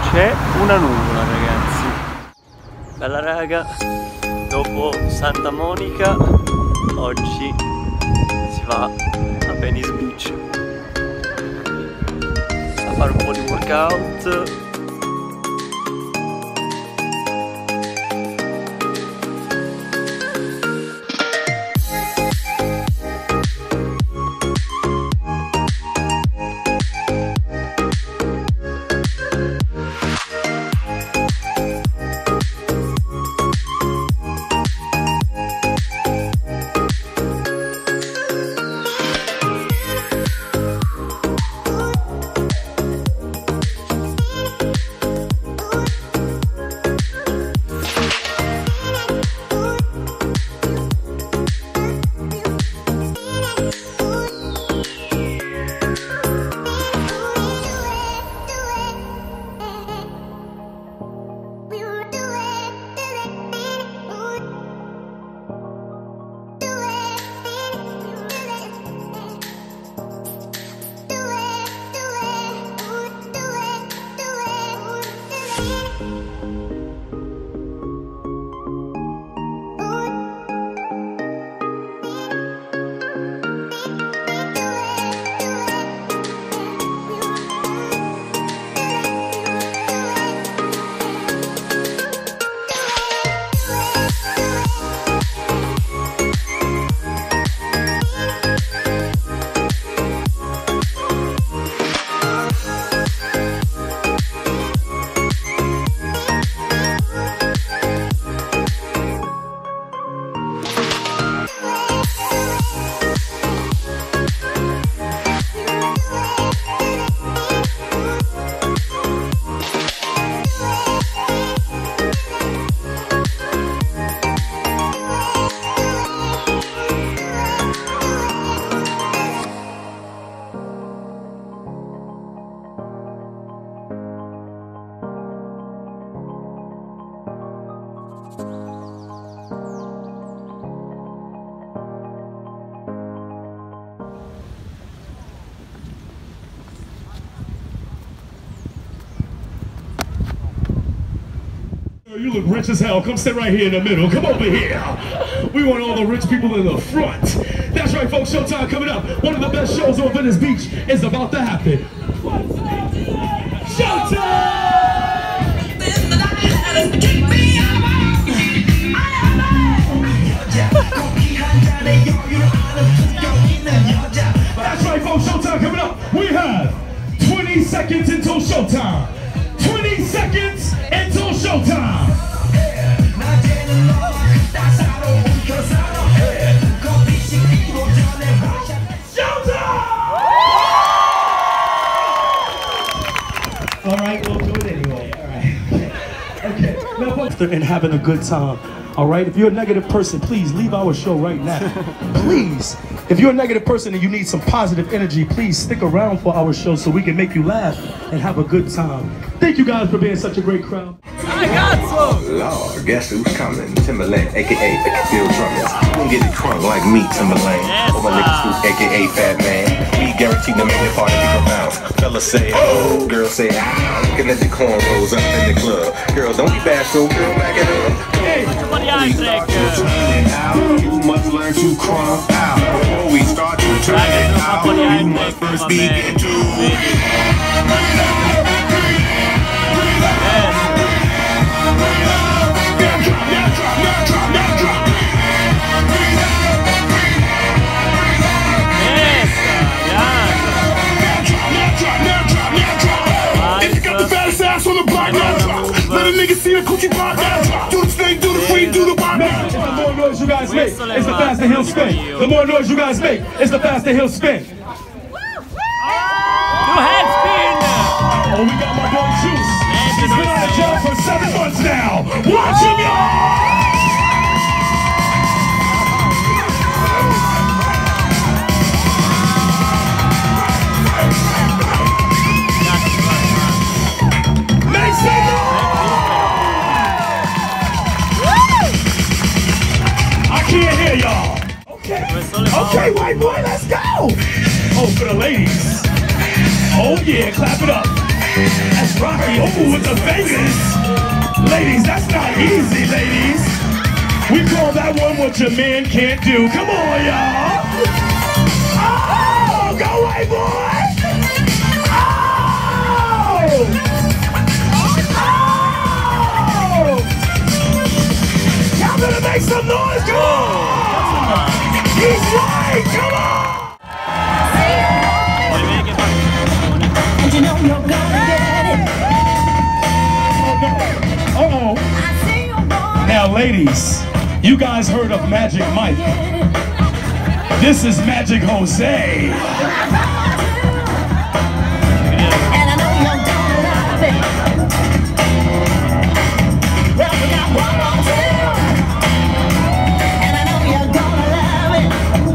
C'è una nuvola, ragazzi. Bella raga, dopo Santa Monica oggi si va a Venice Beach a fare un po' di workout. You look rich as hell. Come sit right here in the middle. Come over here. We want all the rich people in the front. That's right, folks. Showtime coming up. One of the best shows on Venice Beach is about to happen. Showtime! That's right, folks. Showtime coming up. We have 20 seconds until showtime. 20 seconds until showtime. All right, we'll do it anyway. All right. Okay. Now, folks, and having a good time. All right. If you're a negative person, please leave our show right now. Please. If you're a negative person and you need some positive energy, please stick around for our show so we can make you laugh and have a good time. Thank you guys for being such a great crowd. I got some! Lord, guess who's coming? Timberland, aka Phil Drummond. You gon' get it crunk like me, Timberland. Yes, Or my niggas who, aka Fat Man. We guaranteed to make the party bigger bounce. Fellas say, oh, girls say, ah. Looking at the cornrows up in the club. Girls, don't be bashful, girl, back it up. Hey, you must learn to crunk out. Before we start to turn it out, you must first begin to. See the coochie bar down. Do the thing, do the free, do the bar down. The more noise you guys make, it's the faster he'll spin. The more noise you guys make, it's the faster he'll spin. Do head spin! Oh, we got my boy Juice. He's been out of jail for 7 months now. Watch him, y'all! Okay, white boy, let's go! Oh, for the ladies. Oh yeah, clap it up. That's Rocky. Oh, with the fingers. Ladies, that's not easy, ladies. We call that one what your man can't do. Come on, y'all. Oh, go away, boy. Oh. Oh. Y'all better make some noise. Come on. He's right. Come on. And you know you're gonna get it. Uh-oh. Now, ladies, you guys heard of Magic Mike. This is Magic Jose. And I know you're gonna love it. Well, we got one more too. And I know you're gonna love it.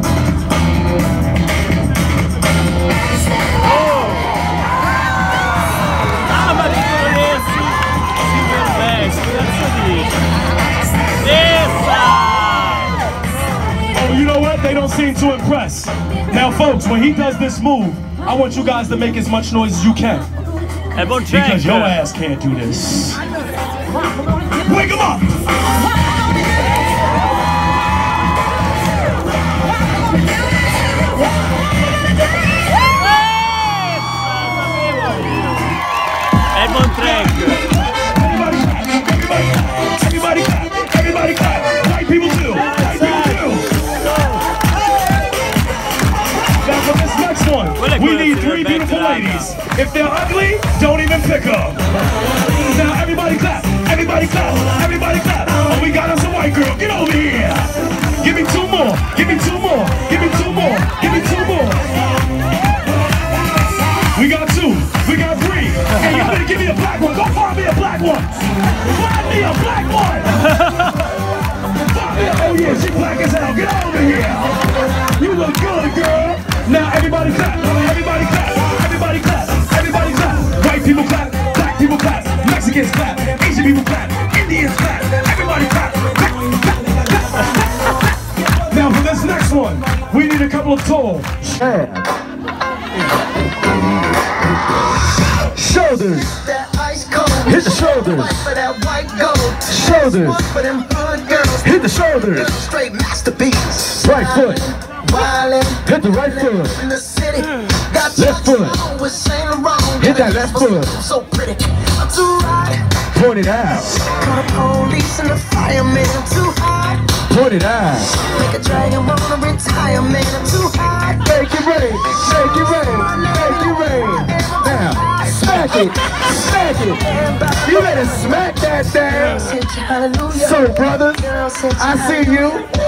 Ah, ma ricordersi super best, cazzo dici? Essa! Oh, you know what? They don't seem too impressed. Now, folks, when he does this move, I want you guys to make as much noise as you can. È buon Because your check! ass can't do this. Wake him up! È buon track! Everybody clap! Everybody clap! White people too! White people too! Now for this next one, we need 3 beautiful ladies. If they're ugly, don't even pick them. Now everybody clap! Everybody clap! Everybody clap! Oh, we got us a white girl. Get over here! Give me 2 more! Give me 2 more! Give me 2 more! Give me 2 more! We got 2. We got 3. Hey, y'all better give me a black one. Go find me a black one. Find me a black one. Find me a, oh yeah, she black as hell. Get over here. You look good, girl. Now everybody clap. Everybody clap. Everybody clap. Everybody clap. White people clap. Black people clap. Mexicans clap. Asian people clap. Indians clap. Everybody clap. Clap, clap, clap, clap. Now for this next one, we need a couple of tall. Shoulders. Hit the shoulders. Shoulders. Hit the shoulders. Straight masterpiece. Right foot. Hit the right foot. In the city. Left foot. Hit that left foot. So pretty. I'm too hot. Point it out. Call the police and the fireman. I'm too hot. Point it out. Make a dragon wanna retire, man. I'm too hot. Make it rain. Make it rain. Make it rain. Now, smack it. Smack it. You better smack that thing. Hallelujah. So, brothers, I see you.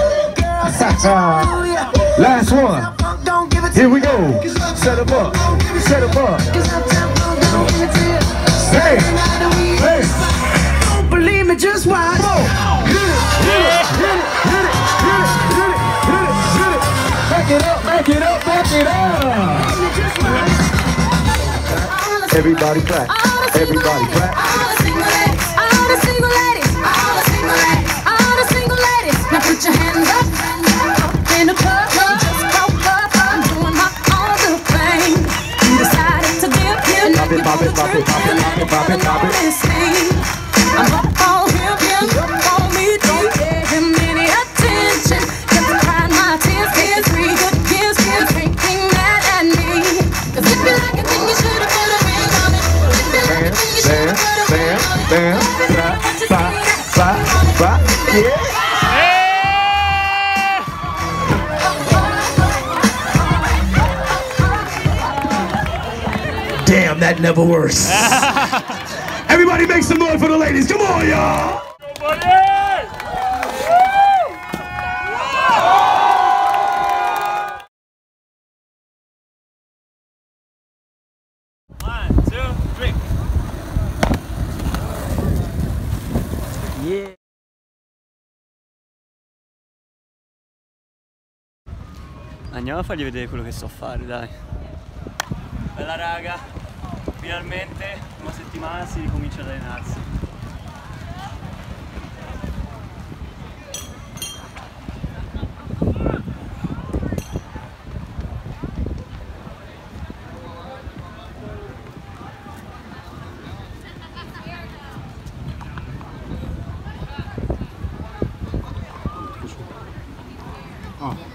Last one. Don't give it to Here we go. Set him up. Set him up. Hey. Hey. Don't believe me, just watch. Hit it. Hit it. Hit it. Hit it. Hit it. Hit it. Hit it. Hit it. Back it up. Back it up. Back it up. Everybody clap. Everybody clap. All the single ladies, all the single ladies, all the single ladies, all the single ladies. Now put your hands up in the club. Just woke up, I'm doing my own little thing. You decided to dip, you know you want to trip, and you wanna know this thing. I'm up on him, he's up on me. Don't pay him any attention. Just crying my tears, tears, 3 good years, kids drinking mad at me. 'Cause if you like it, then you should've put a ring on it. If you like it, then you should've put a ring on it. Bam, bam, bam, bam, bam, yeah. Damn, that never works. Everybody make some noise for the ladies. Come on, y'all. One, two, three. Yeah. Andiamo a fargli vedere quello che so fare, dai. Bella raga, finalmente una settimana si ricomincia ad allenarsi. Oh.